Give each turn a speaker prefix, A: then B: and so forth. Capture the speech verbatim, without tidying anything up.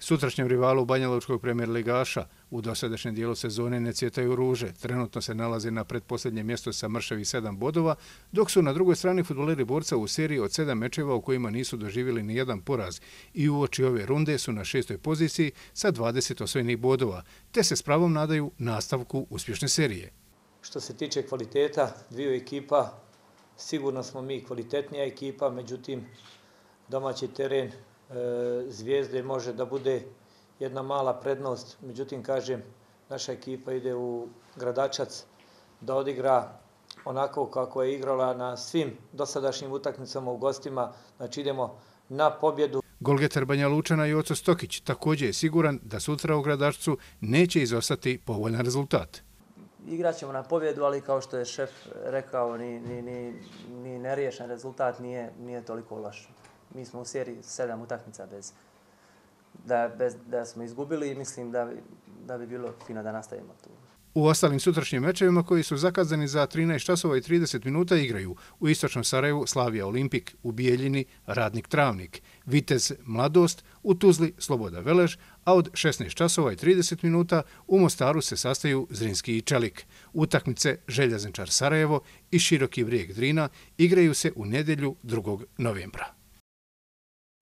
A: Sutrašnjem rivalu banjalučkog premijer-ligaša u dosadašnjem dijelu sezone ne cvjetaju ruže. Trenutno se nalazi na pretposljednjem mjestu sa mršavih sedam bodova, dok su na drugoj strani fudbaleri Borca u seriji od sedam mečeva u kojima nisu doživjeli ni jedan poraz i uoči ove runde su na šestoj poziciji sa dvadeset osvojenih bodova, te se s pravom nadaju nastavku uspješne serije.
B: Što se tiče kvaliteta dviju ekipa, sigurno smo mi kvalitetnija ekipa, međutim domaći teren Zvijezde može da bude jedna mala prednost, međutim, kažem, naša ekipa ide u Gradačac da odigra onako kako je igrala na svim dosadašnjim utakmicama u gostima, znači idemo na pobjedu.
A: Golgeter Banja Lučana Joco Stokić također je siguran da sutra u Gradačcu neće izostati povoljan rezultat.
C: Igrat ćemo na pobjedu, ali kao što je šef rekao, ni, ni, ni, ni neriješen rezultat nije, nije toliko loš. Mi smo u seriji sedam utakmica bez da, bez, da smo izgubili i mislim da bi, da bi bilo fino da nastavimo tu.
A: U ostalim sutrašnjim mečevima koji su zakazani za trinaest časova i trideset minuta igraju u Istočnom Sarajevu Slavija Olimpik, u Bijeljini Radnik Travnik, Vitez Mladost, u Tuzli Sloboda Velež, a od šesnaest časova i trideset minuta u Mostaru se sastaju Zrinski i Čelik. Utakmice Željezenčar Sarajevo i Široki Brijeg Drina igraju se u nedjelju drugog novembra.